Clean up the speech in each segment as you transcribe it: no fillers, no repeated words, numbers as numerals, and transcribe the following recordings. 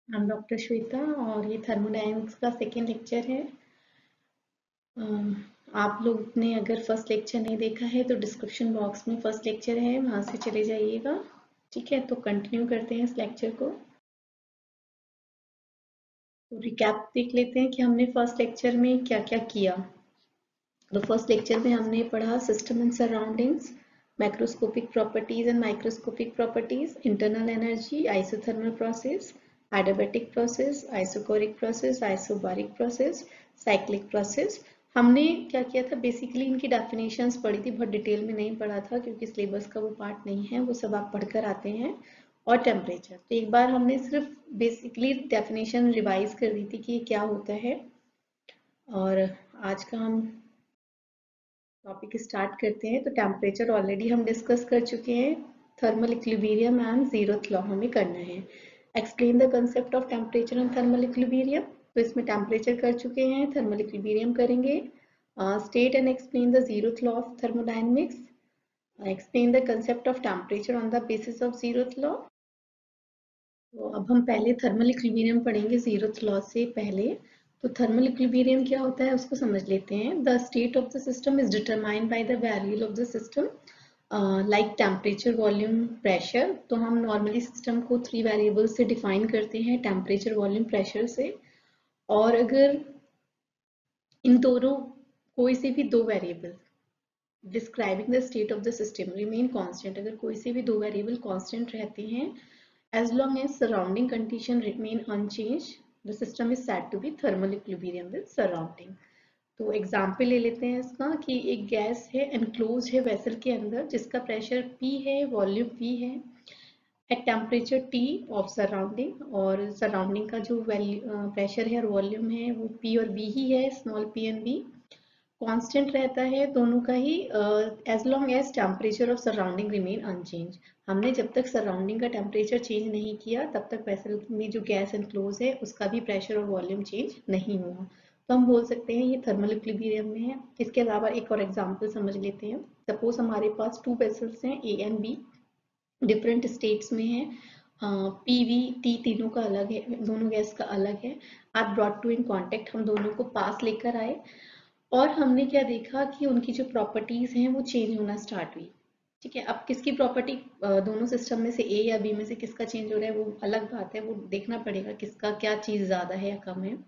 I'm doctor Shweta और ये thermodynamics का सेकेंड लेक्चर है। अम, आप लोग ने अगर फर्स्ट लेक्चर नहीं देखा है तो डिस्क्रिप्शन बॉक्स में फर्स्ट लेक्चर है, वहां से चले जाइएगा। ठीक है, तो कंटिन्यू करते हैं इस लेक्चर को। तो रिकैप देख लेते हैं कि हमने फर्स्ट लेक्चर में क्या क्या किया। तो फर्स्ट लेक्चर में हमने पढ़ा system and surroundings, macroscopic properties and microscopic properties, internal energy, isothermal process, adiabatic process, isochoric process, isobaric process, cyclic process. हमने क्या किया था, बेसिकली इनकी डेफिनेशंस पढ़ी थी, बहुत डिटेल में नहीं पढ़ा था क्योंकि सिलेबस का वो पार्ट नहीं है, वो सब आप पढ़कर आते हैं। और टेम्परेचर, तो एक बार हमने सिर्फ बेसिकली डेफिनेशन रिवाइज कर दी थी कि ये क्या होता है। और आज का हम टॉपिक स्टार्ट करते हैं। तो टेम्परेचर ऑलरेडी हम डिस्कस कर चुके हैं, thermal equilibrium and zeroth law हमें करना है। Explain the concept of temperature and thermal equilibrium, तो इसमें टेम्परेचर कर चुके हैं, थर्मल इक्विलिब्रियम करेंगे। State and explain the zeroth law of thermodynamics, explain the concept of temperature on the basis of zeroth law. तो अब हम पहले थर्मल इक्विलिब्रियम पढ़ेंगे जीरोथ लॉ से पहले। तो थर्मल इक्विलिब्रियम क्या होता है उसको समझ लेते हैं। The state of the system is determined by the value of the system, like temperature, volume, pressure. तो हम नॉर्मली सिस्टम को 3 वेरिएबल से डिफाइन करते हैं, टेम्परेचर, वॉल्यूम, प्रेशर से। और अगर इन दोनों कोई से भी 2 variable describing the state of the system remain constant, अगर कोई से भी 2 वेरिएबल कांस्टेंट रहते हैं, as long as surrounding condition remain unchanged, the system is said to be thermal equilibrium with surrounding। तो एग्जाम्पल ले लेते हैं इसका कि एक गैस है, एनक्लोज है वेसल के अंदर, जिसका प्रेशर P है, वॉल्यूम V है, at temperature T of surrounding. और सराउंडिंग का जो प्रेशर है और वॉल्यूम है वो P और V ही है, small p and v constant रहता है दोनों का ही, as long as temperature of surrounding remain unchange. हमने जब तक सराउंडिंग का टेम्परेचर चेंज नहीं किया तब तक वेसल में जो गैस एनक्लोज है उसका भी प्रेशर और वॉल्यूम चेंज नहीं हुआ। तो हम बोल सकते हैं ये थर्मल इक्विलिब्रियम में है। इसके अलावा एक और एग्जांपल समझ लेते हैं। सपोज हमारे पास 2 वेसल्स हैं, A and B, different states में है। पी वी टी तीनों का अलग है, दोनों गैस का अलग है। Are brought to in contact, हम दोनों को पास लेकर आए और हमने क्या देखा कि उनकी जो प्रॉपर्टीज हैं वो चेंज होना स्टार्ट हुई। ठीक है, अब किसकी प्रॉपर्टी, दोनों सिस्टम में से ए या बी में से किसका चेंज हो रहा है वो अलग बात है, वो देखना पड़ेगा किसका क्या चीज ज्यादा है या कम है।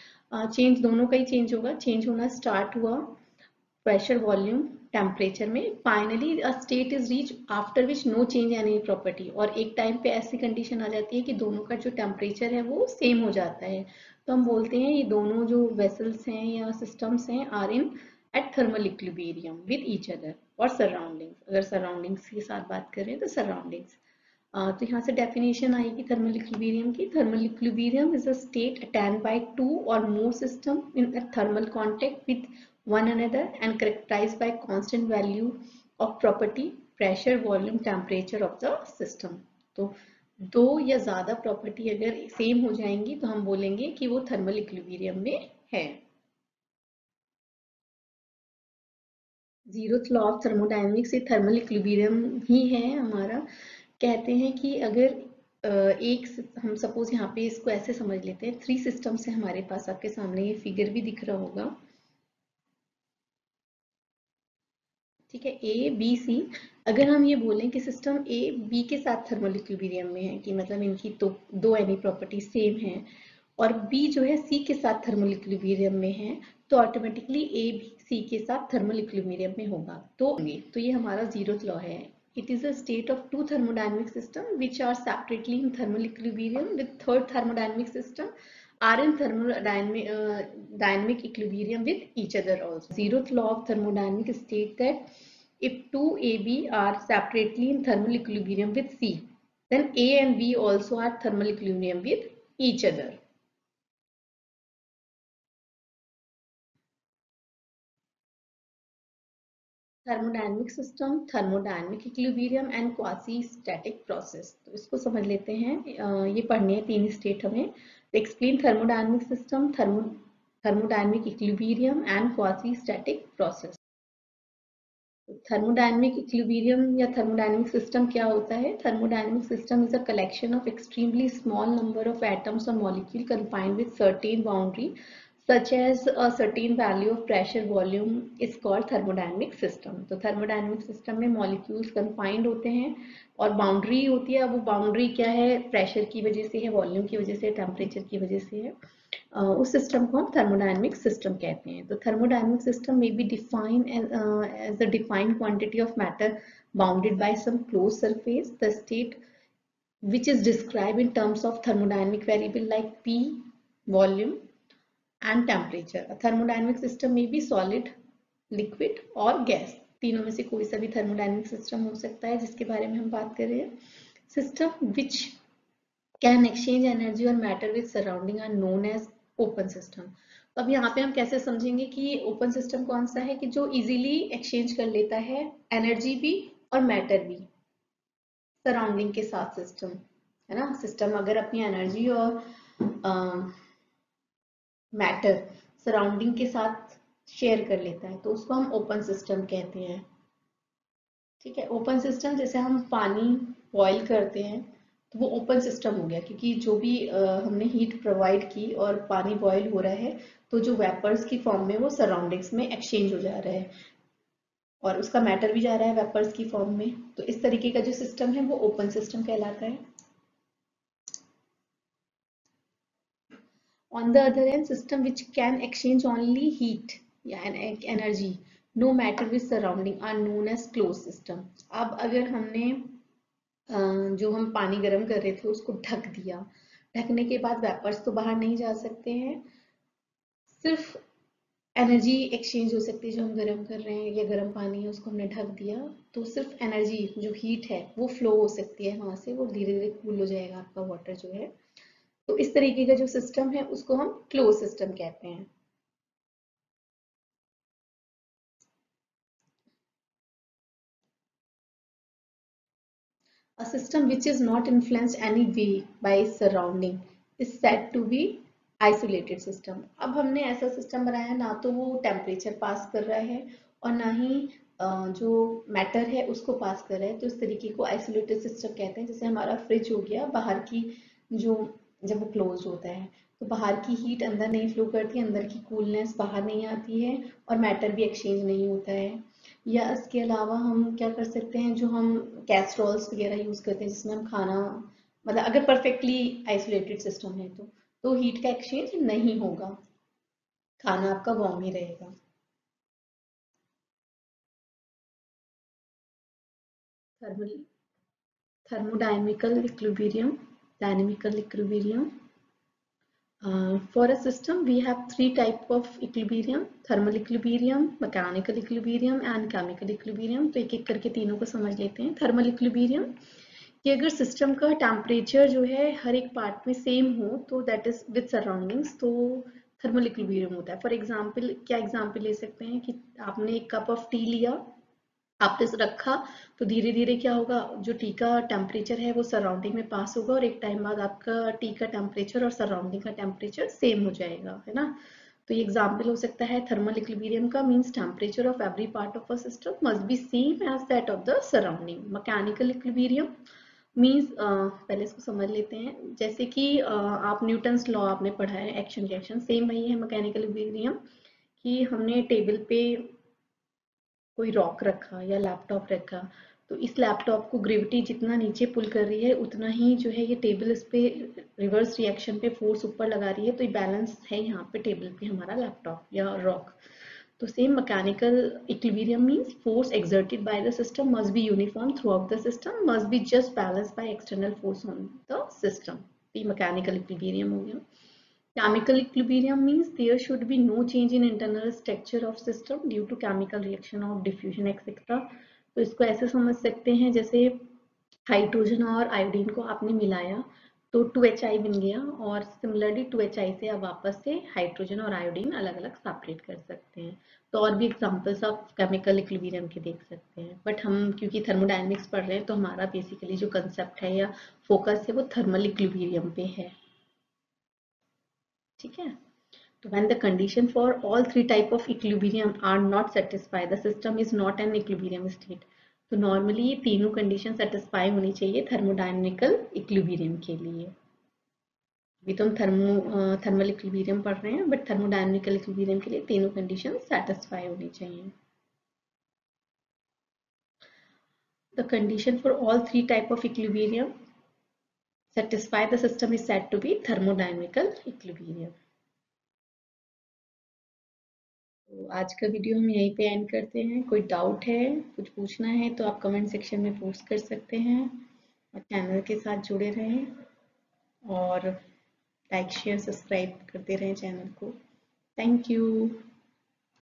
चेंज दोनों का ही चेंज होगा, चेंज होना स्टार्ट हुआ प्रेशर, वॉल्यूम, टेम्परेचर में। Finally a state is reach after which no change any property. और एक टाइम पे ऐसी कंडीशन आ जाती है कि दोनों का जो टेम्परेचर है वो सेम हो जाता है। तो हम बोलते हैं ये दोनों जो वेसल्स हैं या सिस्टम्स हैं are in at thermal equilibrium with each other और सराउंडिंग्स। अगर सराउंडिंग्स के साथ बात करें तो सराउंडिंग्स। तो यहाँ से डेफिनेशन आएगी थर्मल इक्विलिब्रियम की। Thermal equilibrium is a state attained by two or more system in a thermal contact with one another and characterized by constant value of property pressure, volume, temperature of the system। तो दो या ज्यादा property अगर same हो जाएंगी तो हम बोलेंगे कि वो थर्मल इक्विलिब्रियम में है। जीरोथ लॉ ऑफ थर्मोडायनेमिक्स से थर्मल इक्विलिब्रियम ही है हमारा। कहते हैं कि अगर हम सपोज यहाँ पे इसको ऐसे समझ लेते हैं, 3 सिस्टम्स है हमारे पास, आपके सामने ये फिगर भी दिख रहा होगा। ठीक है, ए बी सी। अगर हम ये बोलें कि सिस्टम ए बी के साथ थर्मल इक्विलिब्रियम में है, कि मतलब इनकी तो दो एनी प्रॉपर्टी सेम है, और बी जो है सी के साथ थर्मल इक्विलिब्रियम में है, तो ऑटोमेटिकली ए भी सी के साथ थर्मल इक्विलिब्रियम में होगा। तो ये हमारा जीरोथ लॉ है। It is a state of two thermodynamic system which are separately in thermal equilibrium with third thermodynamic system are in thermodynamic equilibrium with each other also. Zeroth law of thermodynamics state that if two AB are separately in thermal equilibrium with C, then A and B also are thermal equilibrium with each other. Thermodynamic system, thermodynamic equilibrium and quasi static process. तो इसको समझ लेते हैं। ये पढ़ने हैं 3 state हमें। Explain thermodynamic system, thermodynamic equilibrium and quasi static process. Thermodynamic equilibrium या थर्मोडायनेमिक सिस्टम क्या होता है? Thermodynamic system is a collection of extremely small number of atoms और molecule confined with certain boundary such as a certain value of pressure volume is called thermodynamic system. तो thermodynamic system में molecules confined होते हैं और boundary होती है. अब वो boundary क्या है? pressure की वजह से है, volume की वजह से, temperature की वजह से है. उस सिस्टम को हम थर्मोडायनेमिक सिस्टम कहते हैं. तो थर्मोडायनेमिक सिस्टम में be define as the defined quantity of matter bounded by some close surface. The state which is described in terms of thermodynamic variable like P, volume and temperature. A thermodynamic system may be solid, liquid और gas. तीनों में से कोई सा भी thermodynamic system हो सकता है जिसके बारे में हम बात कर रहे हैं. System which can exchange energy और matter with surrounding are known as open system. तो अब यहाँ पे हम कैसे समझेंगे कि ओपन सिस्टम कौन सा है कि जो इजीली एक्सचेंज कर लेता है एनर्जी भी और मैटर भी सराउंडिंग के साथ सिस्टम, है ना. सिस्टम अगर अपनी एनर्जी और मैटर सराउंडिंग के साथ शेयर कर लेता है तो उसको हम ओपन सिस्टम कहते हैं. ठीक है. ओपन सिस्टम जैसे हम पानी बॉईल करते हैं तो वो ओपन सिस्टम हो गया क्योंकि जो भी हमने हीट प्रोवाइड की और पानी बॉईल हो रहा है तो जो वेपर्स की फॉर्म में वो सराउंडिंग्स में एक्सचेंज हो जा रहा है और उसका मैटर भी जा रहा है वेपर्स की फॉर्म में. तो इस तरीके का जो सिस्टम है वो ओपन सिस्टम कहलाता है. On the other hand, system which can exchange only heat and energy, no matter with surrounding, are known as closed system. अब अगर हमने जो हम पानी गर्म कर रहे थे उसको ढक दिया, ढकने के बाद वेपर्स तो बाहर नहीं जा सकते हैं, सिर्फ एनर्जी एक्सचेंज हो सकती है. जो हम गर्म कर रहे हैं या गर्म पानी है उसको हमने ढक दिया तो सिर्फ एनर्जी जो हीट है वो फ्लो हो सकती है वहां से, वो धीरे धीरे कूल हो जाएगा आपका वाटर जो है. तो इस तरीके का जो सिस्टम है उसको हम क्लोज सिस्टम कहते हैं. A system which is not influenced any way by its surrounding is said to be isolated system. अब हमने ऐसा सिस्टम बनाया ना तो वो टेम्परेचर पास कर रहा है और ना ही जो मैटर है उसको पास कर रहा है, तो इस तरीके को आइसोलेटेड सिस्टम कहते हैं. जैसे हमारा फ्रिज हो गया, बाहर की जो जब वो क्लोज होता है तो बाहर की हीट अंदर नहीं फ्लो करती, अंदर की कूलनेस बाहर नहीं आती है और मैटर भी एक्सचेंज नहीं होता है. या इसके अलावा हम क्या कर सकते हैं, जो हम कैस्ट्रॉल्स वगैरह यूज करते हैं जिसमें हम खाना, मतलब अगर परफेक्टली आइसोलेटेड सिस्टम है तो हीट का एक्सचेंज नहीं होगा, खाना आपका वार्म ही रहेगा. Thermal thermodynamical equilibrium, dynamical equilibrium. For a system, we have three types of equilibrium: thermal equilibrium, mechanical equilibrium and chemical equilibrium. तो एक एक करके तीनों को समझ लेते हैं. thermal equilibrium कि अगर सिस्टम का टेम्परेचर जो है हर एक पार्ट में सेम हो तो दैट इज विद सराउंडिंग्स, तो थर्मल इक्विलिब्रियम होता है. फॉर एग्जांपल, क्या एग्जांपल ले सकते हैं कि आपने एक कप ऑफ टी लिया, आपने रखा तो धीरे धीरे क्या होगा, जो टी का टेम्परेचर है वो सराउंडिंग में पास होगा और एक टाइम बाद आपका टी का टेम्परेचर और सराउंडिंग का टेम्परेचर सेम हो जाएगा, है ना. तो ये एग्जाम्पल हो सकता है थर्मल इक्विलिब्रियम का. Means temperature of every part of a system must be same as that of the surrounding. Mechanical equilibrium means पहले इसको समझ लेते हैं. जैसे कि आप न्यूटन्स लॉ आपने पढ़ा है, एक्शन रिएक्शन, सेम वही है मैकेनिकल इक्विलिब्रियम कि हमने टेबल पे कोई रॉक रखा या लैपटॉप रखा तो इस लैपटॉप को ग्रेविटी जितना नीचे पुल कर रही है उतना ही जो है ये टेबल इस पे रिवर्स रिएक्शन पे फोर्स ऊपर लगा रही है, तो ये बैलेंस है यहाँ पे टेबल पे हमारा लैपटॉप या रॉक. तो same mechanical equilibrium means force exerted by the system must be uniform throughout the system, must be just balanced by external force on the system. ये मैकेनिकल इक्विलिब्रियम हो गया. Chemical equilibrium means there should be no change in internal structure of system due to chemical reaction of diffusion etc. तो इसको ऐसे समझ सकते हैं जैसे हाइड्रोजन और आयोडीन को आपने मिलाया तो 2HI बन गया और सिमिलरली 2HI से आप वापस से हाइड्रोजन और आयोडीन अलग अलग सेपरेट कर सकते हैं. तो और भी एग्जांपल्स आप केमिकल इक्विलिब्रियम के देख सकते हैं, बट हम क्योंकि थर्मोडायनेमिक्स पढ़ रहे हैं तो हमारा बेसिकली जो कंसेप्ट है या फोकस है वो थर्मल इक्विलिब्रियम पे है. ठीक है. तो when the condition for all three type of equilibrium are not satisfied, the system is not an equilibrium state. तो नॉर्मली ये तीनों कंडीशन सेटिस्फाई होनी चाहिए थर्मोडायनेमिकल इक्विलिब्रियम के लिए। अभी तो हम थर्मल इक्विलिब्रियम पढ़ रहे हैं, बट थर्मोडायनेमिकल इक्विलिब्रियम के लिए तीनों कंडीशन सेटिस्फाई होनी चाहिए। The condition for all three type of equilibrium satisfy the system is said to be thermodynamical equilibrium. तो आज का वीडियो हम यहीं पे एंड करते हैं। कोई डाउट है, कुछ पूछना है तो आप कमेंट सेक्शन में पूछ कर सकते हैं, और चैनल के साथ जुड़े रहें और लाइक शेयर सब्सक्राइब करते रहें चैनल को। Thank you.